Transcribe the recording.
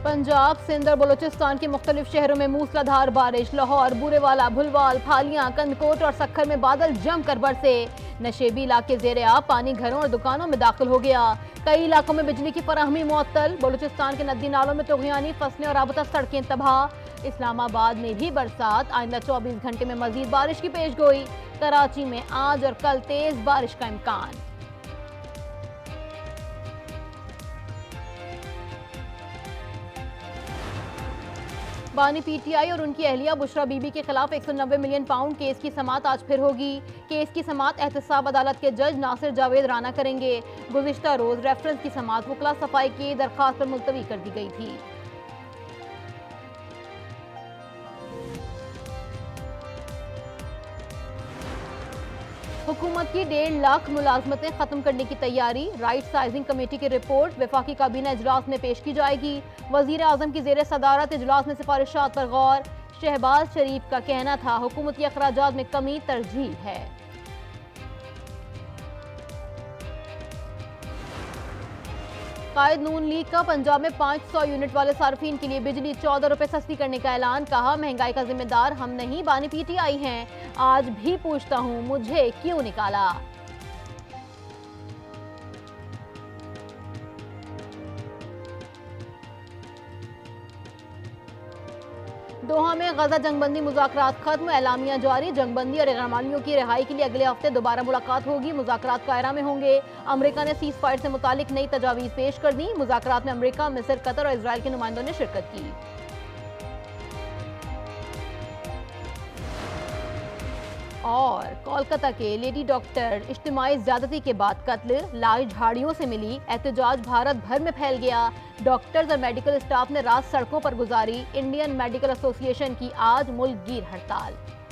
पंजाब, सिंध और बलूचिस्तान के मुख्तलिफ शहरों में मूसलाधार बारिश। लाहौर, बूरेवाला, भुलवाल, फालियां, कंदकोट और सक्खर में बादल जमकर बरसे। नशेबी इलाके ज़ेरे आब, पानी घरों और दुकानों में दाखिल हो गया। कई इलाकों में बिजली की फराहमी मुअत्तल। बलूचिस्तान के नदी नालों में तूग़यानी, फसलें और राबता सड़कें तबाह। इस्लामाबाद में भी बरसात, आइंदा 24 घंटे में मजीद बारिश की पेशगोई। कराची में आज और कल तेज बारिश का इम्कान। बानी पीटीआई और उनकी अहलिया बुशरा बीबी के खिलाफ 190 मिलियन पाउंड केस की समाअत आज फिर होगी। केस की समाअत एहतसाब अदालत के जज नासिर जावेद राना करेंगे। गुज़िश्ता रोज रेफरेंस की समाअत वकला सफाई की दरख्वास्त पर मुलतवी कर दी गई थी। हुकूमत की 1.5 लाख मुलाजमतें खत्म करने की तैयारी। राइट साइजिंग कमेटी की रिपोर्ट वफाकी काबीना इजलास में पेश की जाएगी। वजीर आजम की जेर सदारत इजलास में सिफारिशात पर गौर। शहबाज शरीफ का कहना था हुकूमती अखराजात में कमी तरजीह है। कायद नून लीग का पंजाब में 500 यूनिट वाले सार्फिन के लिए बिजली 14 रुपए सस्ती करने का ऐलान। कहा महंगाई का जिम्मेदार हम नहीं, बानी पीटीआई हैं। आज भी पूछता हूं मुझे क्यों निकाला। दोहा में गजा जंगबंदी मुज़ाकरात खत्म, एलामिया जारी। जंगबंदी और गैरमानियों की रिहाई के लिए अगले हफ्ते दोबारा मुलाकात होगी। मुज़ाकरात कायरा में होंगे। अमेरिका ने सीज फायर से मुतालिक नई तजावीज़ पेश कर दी। मुज़ाकरात में अमेरिका, मिस्र, कतर और इजराइल के नुमाइंदों ने शिरकत की। और कोलकाता के लेडी डॉक्टर इज्तिमाई ज़्यादती के बाद कत्ल, लाश झाड़ियों से मिली। एहतजाज भारत भर में फैल गया। डॉक्टर्स और मेडिकल स्टाफ ने रात सड़कों पर गुजारी। इंडियन मेडिकल एसोसिएशन की आज मुल्क गिर हड़ताल।